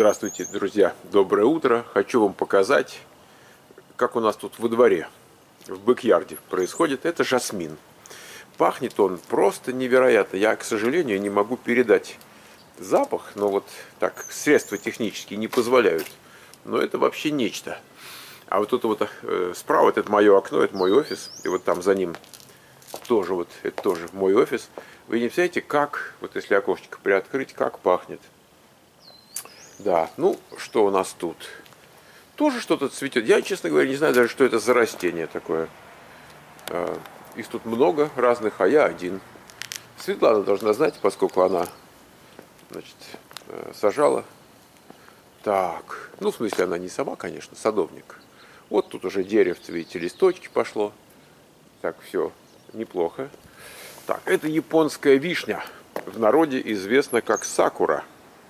Здравствуйте, друзья! Доброе утро! Хочу вам показать, как у нас тут во дворе, в бэк-ярде происходит. Это жасмин. Пахнет он просто невероятно. Я, к сожалению, не могу передать запах, но вот так средства технические не позволяют. Но это вообще нечто. А вот это вот справа, это мое окно, это мой офис. И вот там за ним тоже вот, это тоже мой офис. Вы не представляете, как, вот если окошечко приоткрыть, как пахнет. Да, ну, что у нас тут? Тоже что-то цветет. Я, честно говоря, не знаю даже, что это за растение такое. Их тут много разных, а я один. Светлана должна знать, поскольку она, значит, сажала. Так, ну, в смысле, она не сама, конечно, садовник. Вот тут уже деревце, видите, листочки пошло. Так, все, неплохо. Так, это японская вишня. В народе известна как сакура.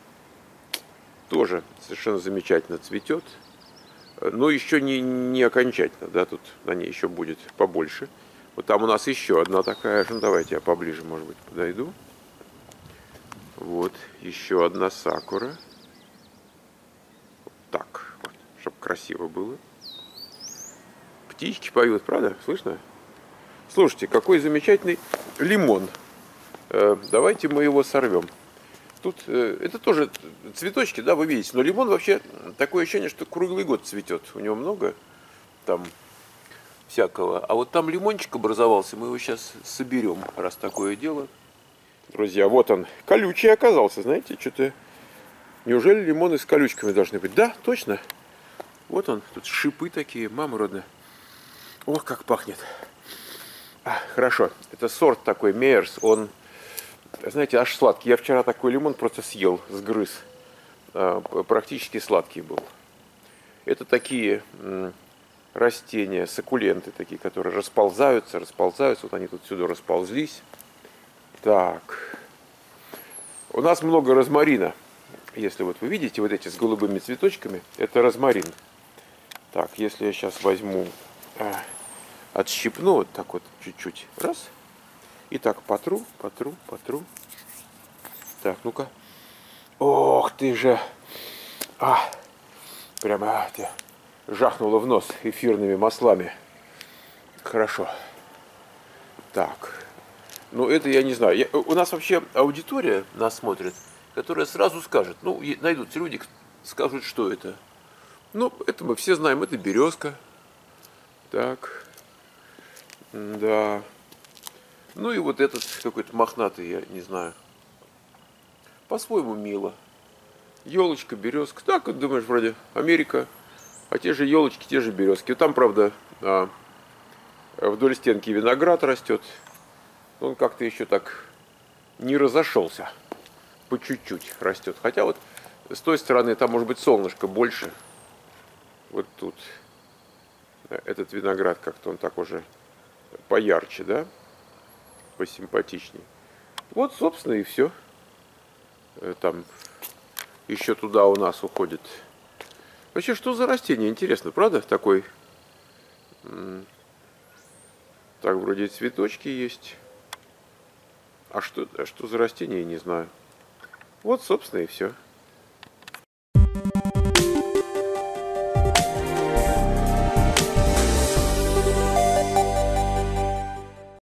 Тоже совершенно замечательно цветет. Но еще не окончательно, да, тут на ней еще будет побольше. Вот там у нас еще одна такая же. Ну, давайте я поближе, может быть, подойду. Вот, еще одна сакура. Вот так, вот, чтобы красиво было. Птички поют, правда? Слышно? Слушайте, какой замечательный лимон. Давайте мы его сорвем. Тут это тоже цветочки, да, вы видите, но лимон вообще такое ощущение, что круглый год цветет. У него много там всякого. А вот там лимончик образовался, мы его сейчас соберем, раз такое дело. Друзья, вот он, колючий оказался, знаете, что-то... Неужели лимоны с колючками должны быть? Да, точно. Вот он, тут шипы такие, мама родная. Ох, как пахнет. Хорошо, это сорт такой, Мейерс, он... Знаете, аж сладкий. Я вчера такой лимон просто съел, сгрыз. Практически сладкий был. Это такие растения, суккуленты такие, которые расползаются. Вот они тут сюда расползлись. Так. У нас много розмарина. Если вот вы видите вот эти с голубыми цветочками, это розмарин. Так, если я сейчас возьму, отщипну вот так вот чуть-чуть. Раз. И так потру. Так, ну-ка. Ох ты же. Прямо жахнуло в нос эфирными маслами. Хорошо. Так. Ну, это я не знаю. У нас вообще аудитория нас смотрит, которая сразу скажет. Ну, найдутся люди, скажут, что это. Ну, это мы все знаем. Это березка. Так. Да. Ну и вот этот какой-то мохнатый, я не знаю. По-своему мило. Елочка, березка. Так вот думаешь, вроде Америка. А те же елочки, те же березки. Там, правда, вдоль стенки виноград растет. Он как-то еще так не разошелся. По чуть-чуть растет. Хотя вот с той стороны там может быть солнышко больше. Вот тут. Этот виноград как-то он так уже поярче, да? Посимпатичней. Вот, собственно, и все. Там еще туда у нас уходит. Вообще, что за растение? Интересно, правда? Такой. Так, вроде цветочки есть. А что за растение, я не знаю. Вот, собственно, и все.